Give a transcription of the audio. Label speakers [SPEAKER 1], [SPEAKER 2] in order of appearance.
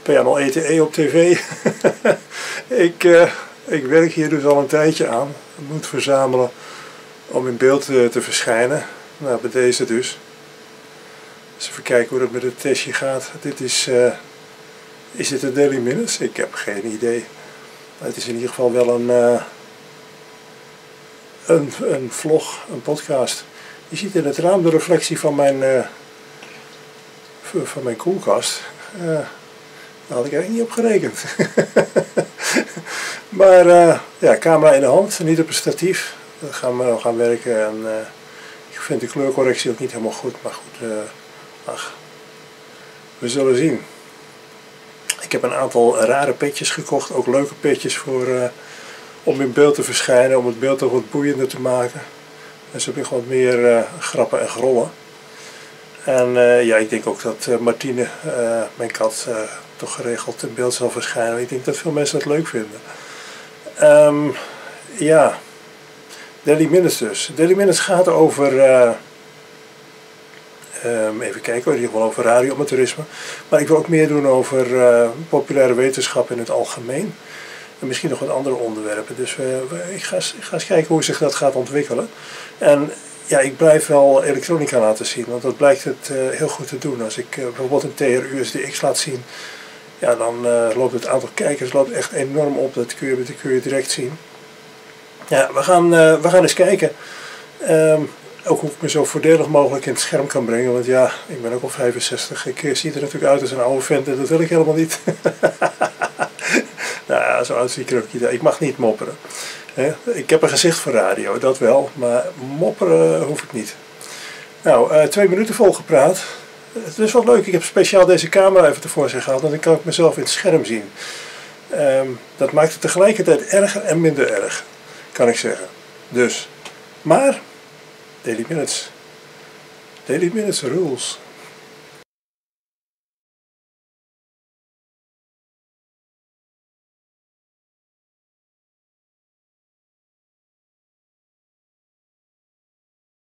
[SPEAKER 1] Panel ETE op tv. Ik werk hier dus al een tijdje aan. Ik moet verzamelen om in beeld te verschijnen. Nou, bij deze dus. Dus even kijken hoe dat met het testje gaat. Dit is dit de Daily Minutes? Ik heb geen idee. Het is in ieder geval wel een vlog, een podcast. Je ziet in het raam de reflectie van mijn koelkast. Daar had ik eigenlijk niet op gerekend. Maar ja, camera in de hand, niet op een statief. Dat gaan we gaan werken. En ik vind de kleurcorrectie ook niet helemaal goed. Maar goed, we zullen zien. Ik heb een aantal rare petjes gekocht. Ook leuke petjes om in beeld te verschijnen. Om het beeld toch wat boeiender te maken. En zo heb ik wat meer grappen en grollen. En ja, ik denk ook dat Martine, mijn kat, toch geregeld in beeld zal verschijnen. Ik denk dat veel mensen dat leuk vinden. Ja, Daily Minutes dus. Daily Minutes gaat over, even kijken, in ieder geval over radioamateurisme. Maar ik wil ook meer doen over populaire wetenschap in het algemeen. En misschien nog wat andere onderwerpen. Dus ik ga eens kijken hoe zich dat gaat ontwikkelen. En ja, ik blijf wel elektronica laten zien, want dat blijkt het heel goed te doen. Als ik bijvoorbeeld een TR-USDX laat zien, ja, dan loopt het aantal kijkers echt enorm op. Dat kun je direct zien. Ja, we gaan eens kijken. Ook hoe ik me zo voordelig mogelijk in het scherm kan brengen. Want ja, ik ben ook al 65. Ik zie er natuurlijk uit als een oude vent en dat wil ik helemaal niet. Nou ja, zo oud zie ik er ook niet uit. Ik mag niet mopperen. Ik heb een gezicht voor radio, dat wel. Maar mopperen hoef ik niet. Nou, 2 minuten volgepraat. Het is wel leuk. Ik heb speciaal deze camera even tevoorschijn gehaald. Want dan kan ik mezelf in het scherm zien. Dat maakt het tegelijkertijd erger en minder erg. Kan ik zeggen. Dus. Maar. Daily Minutes. Daily Minutes rules.